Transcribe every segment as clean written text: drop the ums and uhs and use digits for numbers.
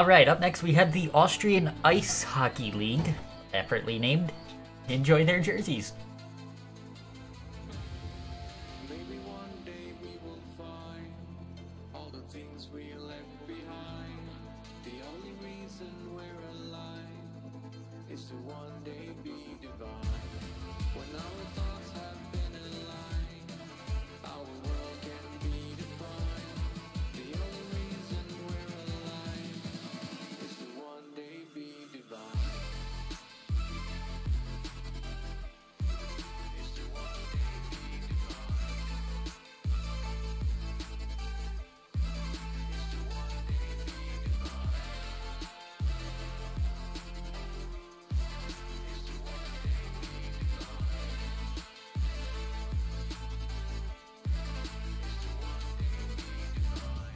Alright, up next we have the Austrian Ice Hockey League, aptly named. Enjoy their jerseys. Maybe one day we will find all the things we left behind. The only reason we're alive is to one day be divine. When our thoughts have been aligned, our world can be defined. The only reason we're alive is to one day be divine. Is to one day be divine. Is to one day be divine. Is to one day be divine. Is to one day be divine.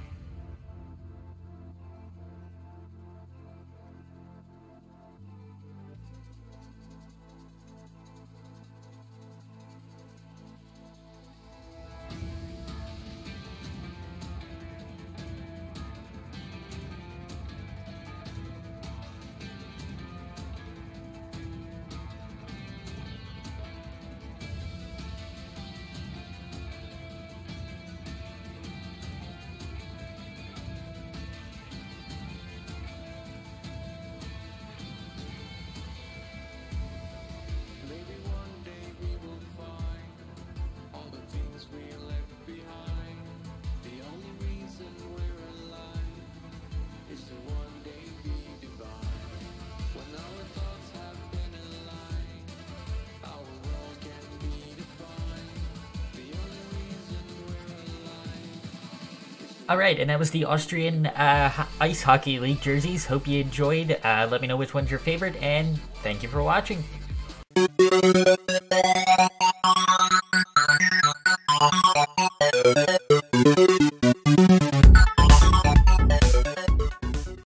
Maybe one day we will find all the things we left behind. The only reason we're alive is to one day be divine. When our thoughts have been aligned, our world can be defined. The only reason we're alive is to Alright, and that was the Austrian Ice Hockey League jerseys. Hope you enjoyed. Let me know which one's your favorite, and thank you for watching.